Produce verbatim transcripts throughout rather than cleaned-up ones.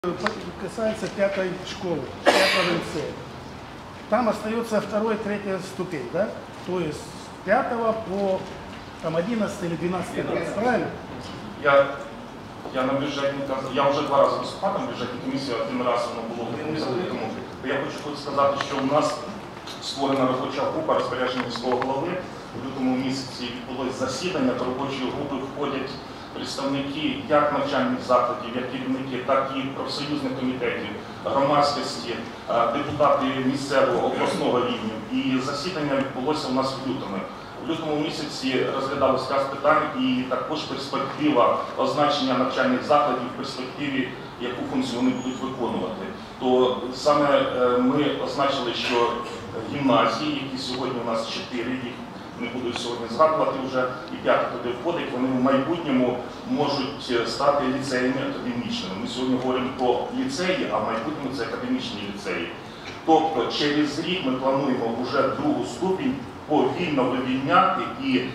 Касается пятой школы, пятого лицея. Там остается вторая, третья ступень, да? То есть с пятого по там, одиннадцатый или двенадцатый класс, правильно? Я, я на бюджетній я вже два рази виступав на бюджетній комісії, один раз воно було в закритому. Я хочу сказати, що у нас створена робоча група розпорядження міського голови. У лютому місяці відбулось засідання, до робочої групи входять представники як навчальних закладів, як керівники, так і профсоюзних комітетів, громадськості, депутати місцевого, обласного рівня. І засідання відбулося у нас в лютому. У лютому місяці розглядалося ряд питань і також перспектива означення навчальних закладів в перспективі, яку функцію вони будуть виконувати. То саме ми означили, що гімназії, які сьогодні у нас чотири, їх не буду сьогодні згадувати вже, і п'ятий туди входить, вони в майбутньому можуть стати ліцеями академічними. Ми сьогодні говоримо про ліцеї, а в майбутньому це академічні ліцеї. Тобто через рік ми плануємо вже другу ступінь повільно вивільняти, і е,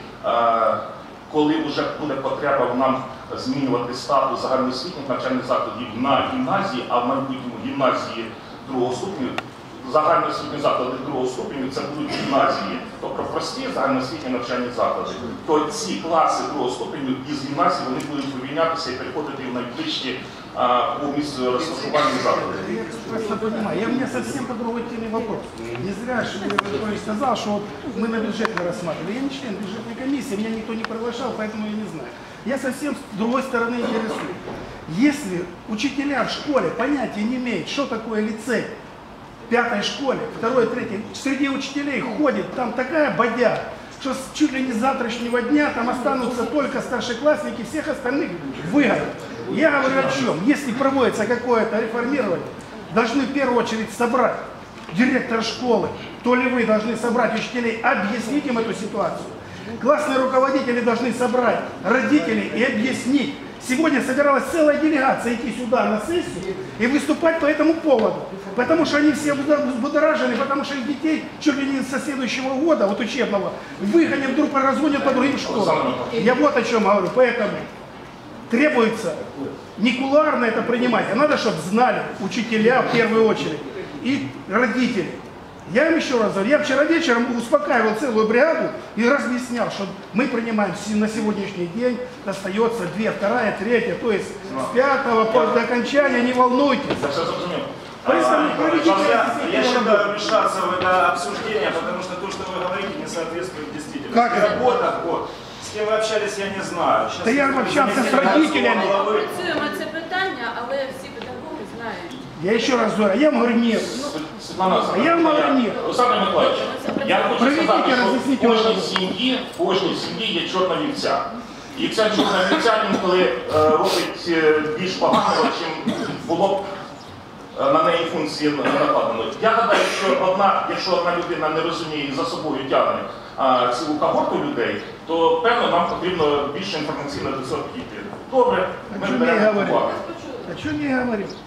коли вже буде потреба нам змінювати статус загальноосвітніх навчальних закладів на гімназії, а в майбутньому гімназії другого ступеню, загальноосвітні заклади другого ступеню це будуть гімназії, тобто прості загальноосвітні навчальні заклади. То ці класи другого ступеню із гімназії вони будуть вивільнятися і переходити в найближчі по місцю розташування заклади. Я просто понимаю, я у меня совсем по другой теме вопрос. Не зря я сказал, что вот мы на бюджет не рассматривали. Я не член бюджетной комиссии, меня никто не приглашал, поэтому я не знаю. Я совсем с другой стороны интересую. Если учителя в школе понятия не имеют, что такое лицей, в пятой школе, второй, третьей, среди учителей ходит там такая бодя, что чуть ли не с завтрашнего дня там останутся только старшеклассники, всех остальных выгонят. Я говорю о чем? Если проводится какое-то реформирование, должны в первую очередь собрать директора школы, то ли вы должны собрать учителей, объяснить им эту ситуацию. Классные руководители должны собрать родителей и объяснить. Сегодня собиралась целая делегация идти сюда на сессию и выступать по этому поводу. Потому что они все взбудоражены, потому что их детей чуть ли не со следующего года, вот учебного, выгонят, вдруг разгонят по другим школам. Я вот о чем говорю. Поэтому требуется не кулуарно это принимать, а надо, чтобы знали учителя в первую очередь и родители. Я им еще раз говорю, я вчера вечером успокаивал целую бригаду и разъяснял, что мы принимаем на сегодняшний день, остается две, вторая, третья, то есть с пятого до окончания, не волнуйтесь. Я считаю вмешаться в это обсуждение, потому что то, что вы говорите, не соответствует действительности. Как это? Работа, вот. С кем вы общались, я не знаю. Да я общался с родителями. Працюємо це питання, але всі педагоги знають. Я еще раз говорю, я вам говорю нет. А я вам говорю нет. Олександр Миколаївич, я хочу сказати, що в кожній сім'ї, в кожній сім'ї є чорна вівця. І ця чорна вівця інколи робить більш поганого, чим було б на неї функції накладено. Я гадаю, що одна, якщо одна людина не розуміє і за собою тягне а, цілу когорту людей, то певно нам потрібно більше інформаційно до цього підійти. Добре, ми беремо увагу. А що не говорив?